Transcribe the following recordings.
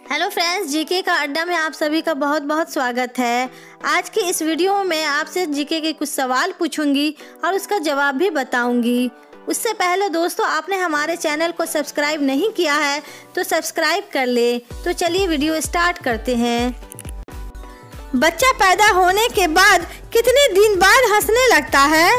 Hello friends, GK का अड्डा में आप सभी का बहुत बहुत स्वागत है। आज की इस वीडियो में आपसे जीके के कुछ सवाल पूछूंगी और उसका जवाब भी बताऊंगी। उससे पहले दोस्तों, आपने हमारे चैनल को सब्सक्राइब नहीं किया है तो सब्सक्राइब कर ले। तो चलिए वीडियो स्टार्ट करते हैं। बच्चा पैदा होने के बाद कितने दिन बाद हंसने लगता है?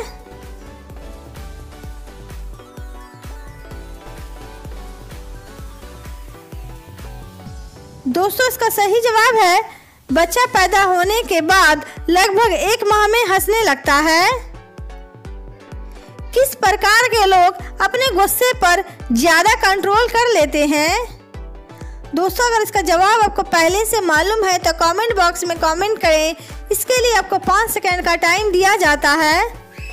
दोस्तों, इसका सही जवाब है बच्चा पैदा होने के बाद लगभग 1 माह में हंसने लगता है। किस प्रकार के लोग अपने गुस्से पर ज्यादा कंट्रोल कर लेते हैं? दोस्तों, अगर इसका जवाब आपको पहले से मालूम है तो कमेंट बॉक्स में कमेंट करें। इसके लिए आपको 5 सेकंड का टाइम दिया जाता है।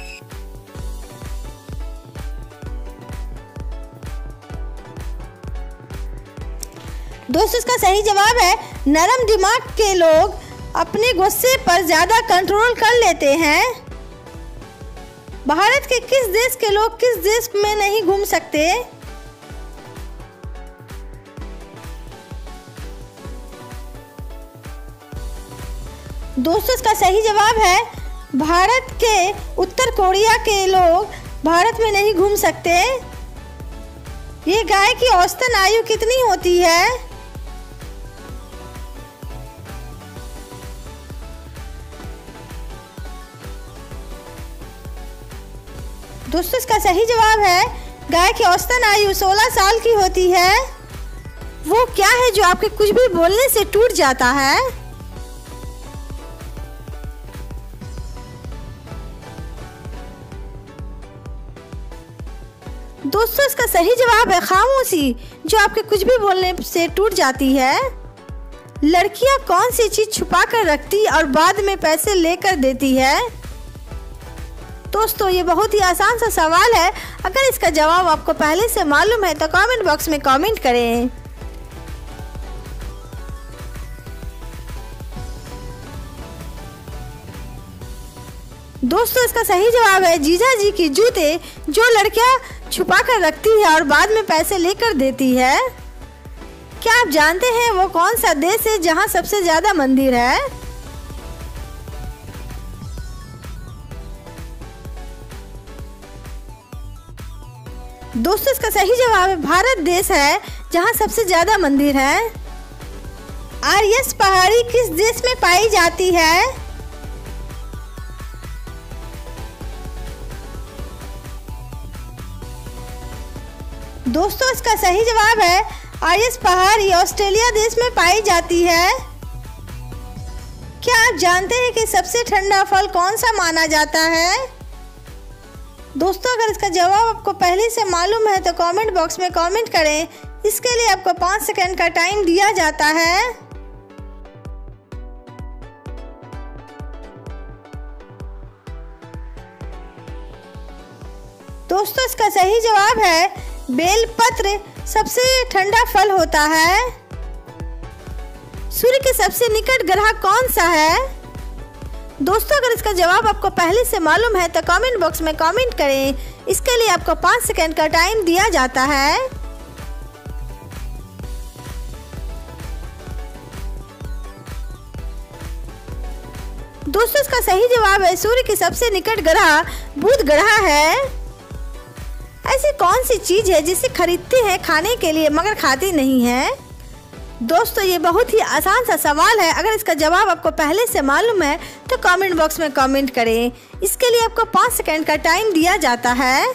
दोस्तों, इसका सही जवाब है नरम दिमाग के लोग अपने गुस्से पर ज्यादा कंट्रोल कर लेते हैं। भारत के किस देश के लोग किस देश में नहीं घूम सकते? दोस्तों, इसका सही जवाब है भारत के उत्तर कोरिया के लोग भारत में नहीं घूम सकते। ये गाय की औसतन आयु कितनी होती है? दोस्तों, इसका सही जवाब है गाय की औसतन आयु 16 साल की होती है। वो क्या है जो आपके कुछ भी बोलने से टूट जाता है? दोस्तों, इसका सही जवाब है खामोशी, जो आपके कुछ भी बोलने से टूट जाती है। लड़कियां कौन सी चीज छुपा कर रखती और बाद में पैसे लेकर देती है? दोस्तों, ये बहुत ही आसान सा सवाल है। अगर इसका जवाब आपको पहले से मालूम है तो कमेंट बॉक्स में कमेंट करें। दोस्तों, इसका सही जवाब है जीजा जी की जूते, जो लड़कियां छुपा कर रखती है और बाद में पैसे लेकर देती है। क्या आप जानते हैं वो कौन सा देश है जहां सबसे ज्यादा मंदिर है? दोस्तों, इसका सही जवाब है भारत देश है जहां सबसे ज्यादा मंदिर है। आर्यस पहाड़ी किस देश में पाई जाती है? दोस्तों, इसका सही जवाब है आर्यस पहाड़ी ऑस्ट्रेलिया देश में पाई जाती है। क्या आप जानते हैं कि सबसे ठंडा फल कौन सा माना जाता है? दोस्तों, अगर इसका जवाब आपको पहले से मालूम है तो कमेंट बॉक्स में कमेंट करें। इसके लिए आपको 5 सेकंड का टाइम दिया जाता है। दोस्तों, इसका सही जवाब है बेलपत्र सबसे ठंडा फल होता है। सूर्य के सबसे निकट ग्रह कौन सा है? दोस्तों, अगर इसका जवाब आपको पहले से मालूम है तो कमेंट बॉक्स में कमेंट करें। इसके लिए आपको 5 सेकंड का टाइम दिया जाता है। दोस्तों, इसका सही जवाब है सूर्य के सबसे निकट ग्रह बुध ग्रह है। ऐसी कौन सी चीज है जिसे खरीदते हैं खाने के लिए मगर खाते नहीं है? दोस्तों, ये बहुत ही आसान सा सवाल है। अगर इसका जवाब आपको पहले से मालूम है तो कमेंट बॉक्स में कमेंट करें। इसके लिए आपको 5 सेकंड का टाइम दिया जाता है।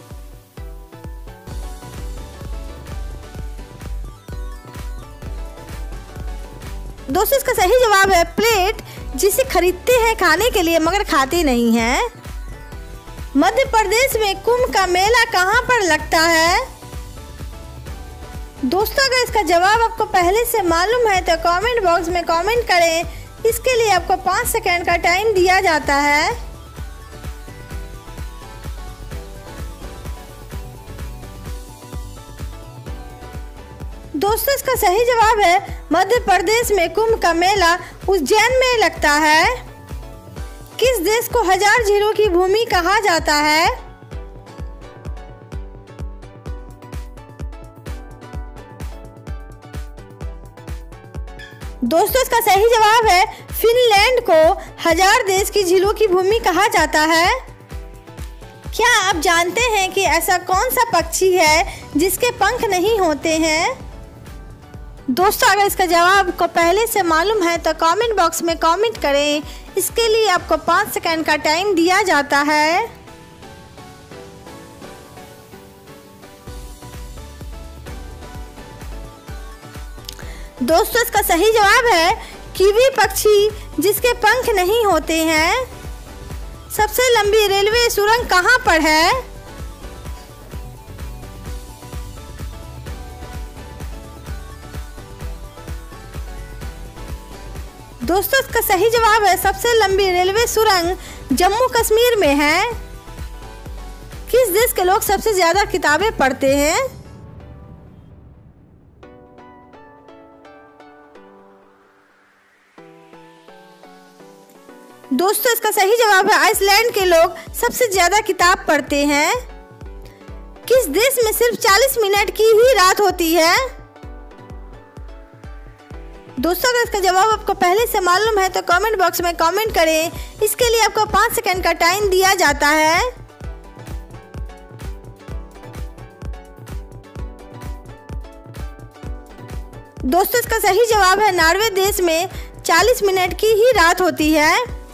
दोस्तों, इसका सही जवाब है प्लेट, जिसे खरीदते हैं खाने के लिए मगर खाते नहीं हैं। मध्य प्रदेश में कुंभ का मेला कहाँ पर लगता है? दोस्तों, अगर इसका जवाब आपको पहले से मालूम है तो कमेंट बॉक्स में कमेंट करें। इसके लिए आपको 5 सेकंड का टाइम दिया जाता है। दोस्तों, इसका सही जवाब है मध्य प्रदेश में कुंभ का मेला उज्जैन में लगता है। किस देश को 1000 झीलों की भूमि कहा जाता है? दोस्तों इसका सही जवाब है फिनलैंड को 1000 देश की झीलों की भूमि कहा जाता है। क्या आप जानते हैं कि ऐसा कौन सा पक्षी है जिसके पंख नहीं होते हैं? दोस्तों अगर इसका जवाब आपको पहले से मालूम है तो कमेंट बॉक्स में कमेंट करें। इसके लिए आपको 5 सेकंड का टाइम दिया जाता है। दोस्तों इसका सही जवाब है कीवी पक्षी जिसके पंख नहीं होते हैं। सबसे लंबी रेलवे सुरंग कहां पर है? दोस्तों इसका सही जवाब है सबसे लंबी रेलवे सुरंग जम्मू कश्मीर में है। किस देश के लोग सबसे ज्यादा किताबें पढ़ते हैं? दोस्तों इसका सही जवाब है आइसलैंड के लोग सबसे ज्यादा किताब पढ़ते हैं। किस देश में सिर्फ 40 मिनट की ही रात होती है? दोस्तों अगर इसका जवाब आपको पहले से मालूम है तो कमेंट बॉक्स में कमेंट करें। इसके लिए आपको 5 सेकंड का टाइम दिया जाता है। दोस्तों इसका सही जवाब है नॉर्वे देश में 40 मिनट की ही रात होती है।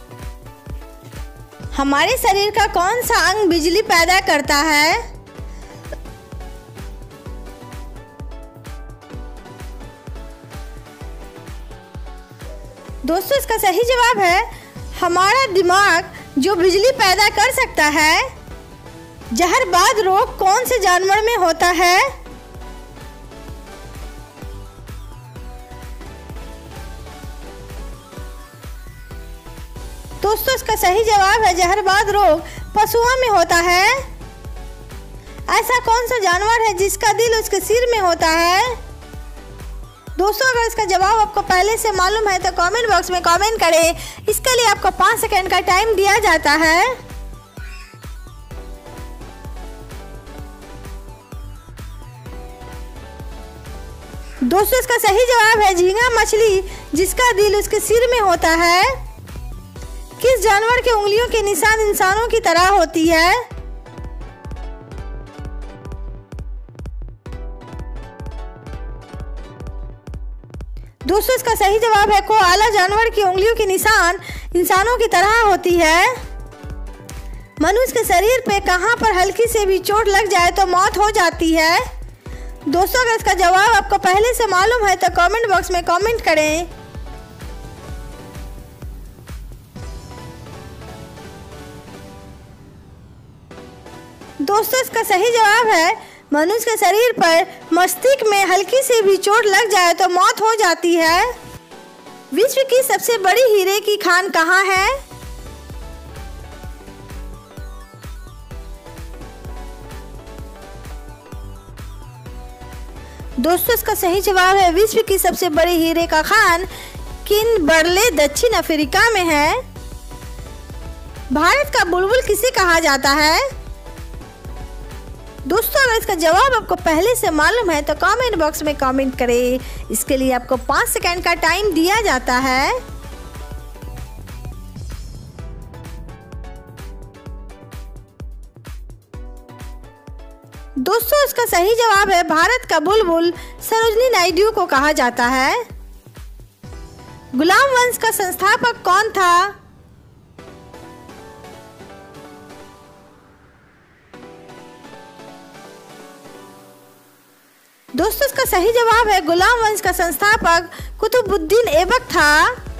हमारे शरीर का कौन सा अंग बिजली पैदा करता है? दोस्तों इसका सही जवाब है हमारा दिमाग जो बिजली पैदा कर सकता है। जहरबाद रोग कौन से जानवर में होता है? दोस्तों इसका सही जवाब है जहरबाद रोग पशुओं में होता है। ऐसा कौन सा जानवर है जिसका दिल उसके सिर में होता है? दोस्तों अगर इसका जवाब आपको पहले से मालूम है तो कमेंट बॉक्स में कमेंट करें। इसके लिए आपको 5 सेकंड का टाइम दिया जाता है। दोस्तों इसका सही जवाब है झींगा मछली जिसका दिल उसके सिर में होता है। किस जानवर के उंगलियों के निशान इंसानों की तरह होती है? दोस्तों इसका सही जवाब है कोआला जानवर की उंगलियों के निशान इंसानों की तरह होती है। मनुष्य के शरीर पे कहां पर हल्की से भी चोट लग जाए तो मौत हो जाती है? दोस्तों अगर इसका जवाब आपको पहले से मालूम है तो कमेंट बॉक्स में कमेंट करें। दोस्तों इसका सही जवाब है मनुष्य के शरीर पर मस्तिष्क में हल्की से भी चोट लग जाए तो मौत हो जाती है। विश्व की सबसे बड़ी हीरे की खान कहाँ है? दोस्तों इसका सही जवाब है विश्व की सबसे बड़ी हीरे का खान किनबर्ले दक्षिण अफ्रीका में है। भारत का बुलबुल किसे कहा जाता है? दोस्तों अगर इसका जवाब आपको पहले से मालूम है तो कमेंट बॉक्स में कमेंट करें। इसके लिए आपको 5 सेकंड का टाइम दिया जाता है। दोस्तों इसका सही जवाब है भारत का बुलबुल सरोजिनी नायडू को कहा जाता है। गुलाम वंश का संस्थापक कौन था? दोस्तों इसका सही जवाब है गुलाम वंश का संस्थापक कुतुबुद्दीन ऐबक था।